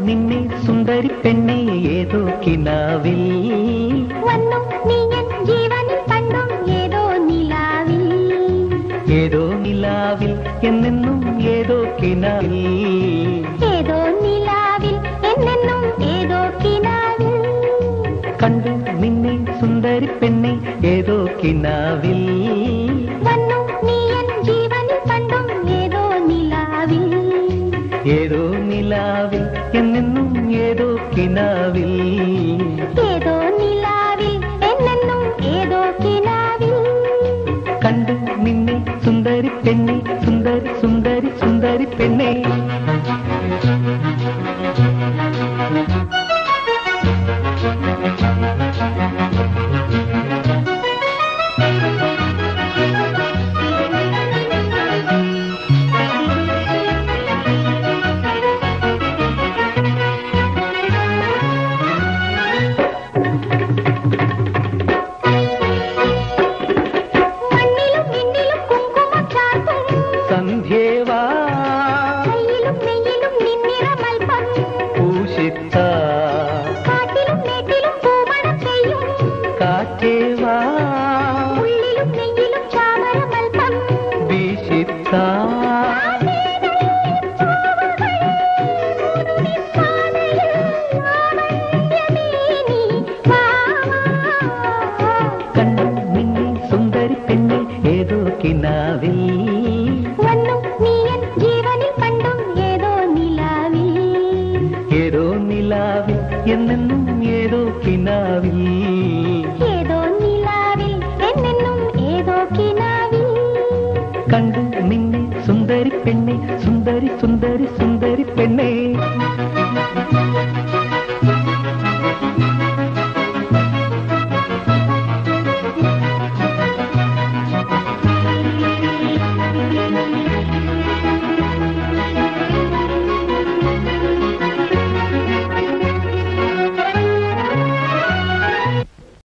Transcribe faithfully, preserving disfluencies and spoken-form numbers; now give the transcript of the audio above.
നിന്നെ സുന്ദരി പെണ്ണെ ഏതോ കിനാവിൽ വന്നു നീ എൻ ജീവനിൽ കണ്ടും ഏതോ നിലാവിൽ ഏതോ നിലാവിൽ എന്നെന്നും ഏതോ കിനാവിൽ ഏതോ നിലാവിൽ എന്നെന്നും ഏതോ കിനാവിൽ കണ്ടു നിന്നെ സുന്ദരി പെണ്ണെ ഏതോ കിനാവിൽ വന്നു നീ എൻ ജീവനിൽ കണ്ടും ഏതോ നിലാവിൽ ഏതോ നിലാവിൽ എന്നെന്നും ഏതോ കിനാവിൽ ഏതോ നിലാവിൽ എന്നെന്നും ഏതോ കിനാവിൽ കണ്ടു നിന്നെ സുന്ദരി പെണ്ണെ സുന്ദരി സുന്ദരി സുന്ദരി പെണ്ണെ സന്ധ്യേവാ കയ്യിലും നെയ്യിലും നിന്നിറമൽപ്പം പൂഷിത്ത കാട്ടിലും മേട്ടിലും പൂമണം പെയ്യും കാറ്റേവാ ഉള്ളിലും നെയ്യിലും ചാമരമൽപ്പം വീശിത്ത കണ്ടു നിന്നെ സുന്ദരി പെണ്ണെ ഏതോ കിനാവിൽ വന്നു നീ എൻ ജീവനിൽ കണ്ടും ഏതോ നിലാവിൽ ഏതോ നിലാവിൽ എന്നെന്നും ഏതോ കിനാവിൽ ഏതോ നിലാവിൽ എന്നെന്നും ഏതോ കിനാവിൽ കണ്ടു നിന്നെ സുന്ദരി പെണ്ണെ സുന്ദരി സുന്ദരി സുന്ദരി പെണ്ണെ